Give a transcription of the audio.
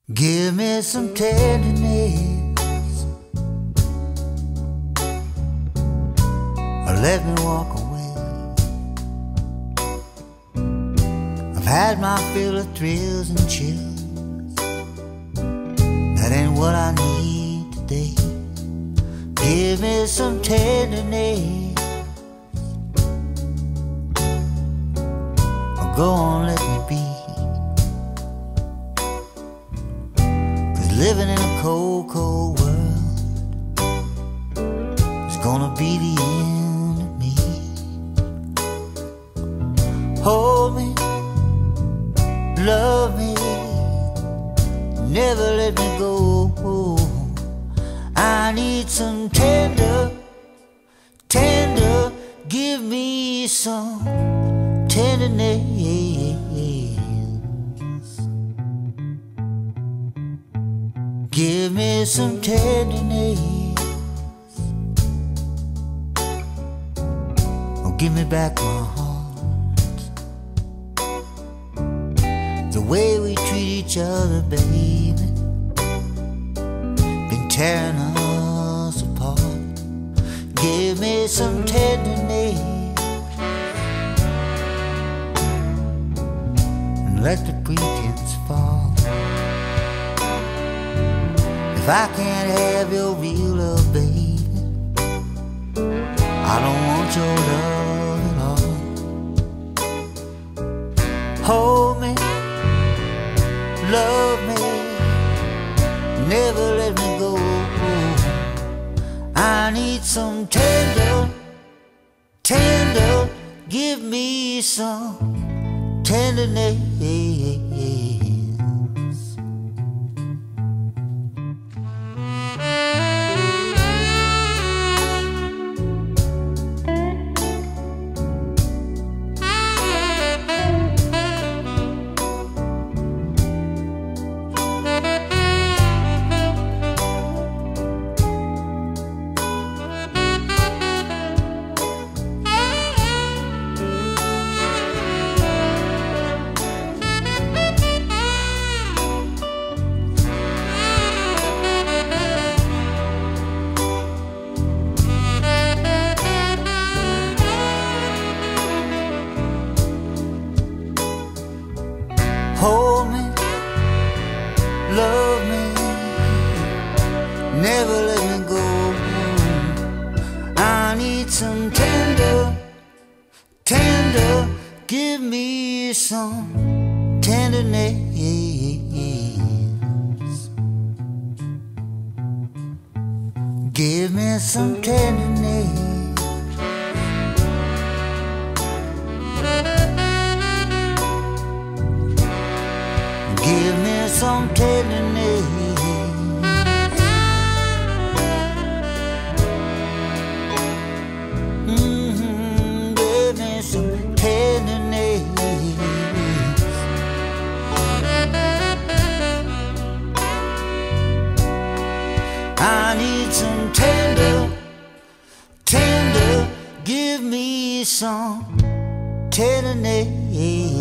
Give me some tenderness, or let me walk away. I've had my fill of thrills and chills. That ain't what I need today. Give me some tenderness, or go on, let me be. Living in a cold, cold world is gonna be the end of me. Hold me, love me, never let me go. I need some tender, tender, give me some tenderness. Give me some tenderness, or give me back my heart. The way we treat each other, baby, been tearing us apart. Give me some tenderness, and let the pretense fall. If I can't have your real love, baby, I don't want your love at all. Hold me, love me, never let me go. I need some tender, tender, give me some tenderness. Hold me, love me, never let me go. I need some tender, tender, give me some tenderness. Give me some tenderness. Give me some tenderness. Give me some tenderness. I need some tender, tender, give me some tenderness.